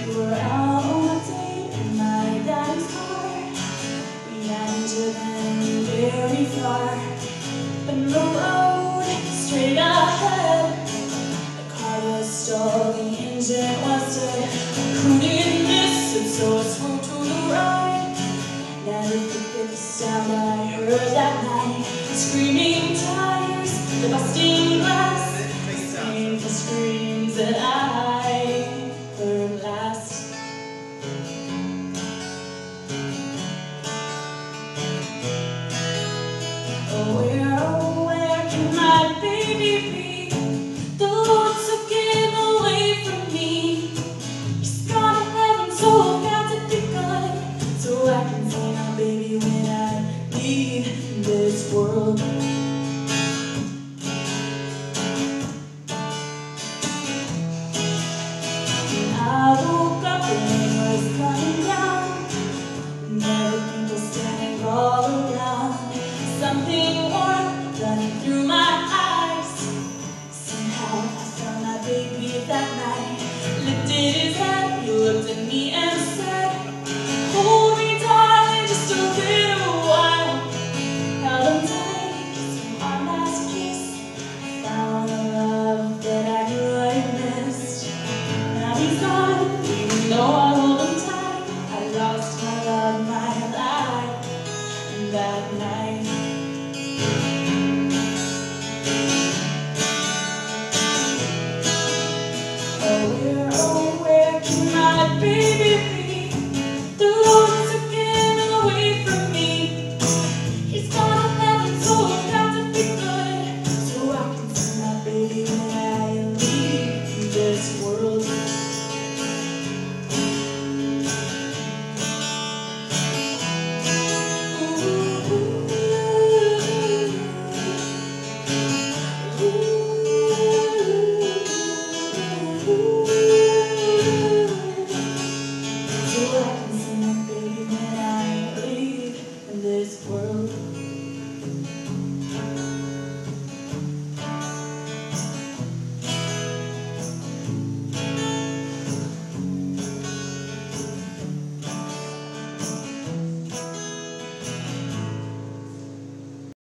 We were out on a date in my daddy's car. We hadn't driven very far, but in the road straight ahead, the car was stalled, the engine was dead. Couldn't miss it, so I swung to the right. Never forget the sound I heard that night. Screaming tires, the busting glass, the painful screams that I heard last. Oh, where can my baby be? The Lord took him away from me. He's gone to heaven, so I've got to be good, so I can find my baby when I leave this world. I woke up and it was coming down. There were people standing all around. Something warm running through my eyes. Somehow I found my baby that night. Lifted his head, he looked at me and said, "Hold me, darling, just a little while." Held him tight, kissed him our last kiss. Found the love that I knew I missed. Now he's gone.